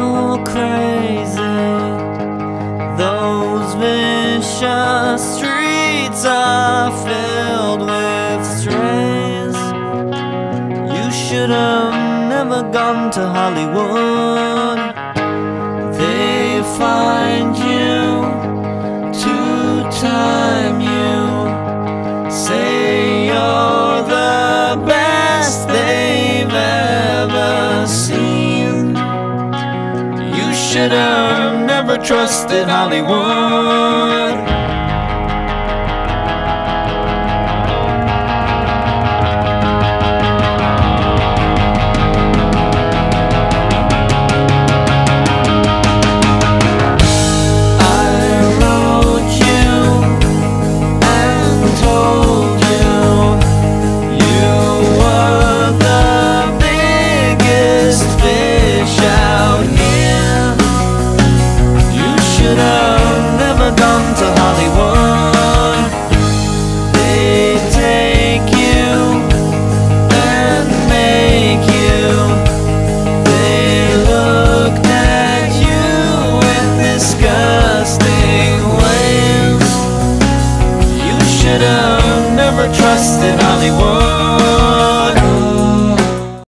go crazy. Those vicious streets are filled with strays. You should have never gone to Hollywood. They find you to time you, say you're the best they've ever seen. You should have never trusted Hollywood.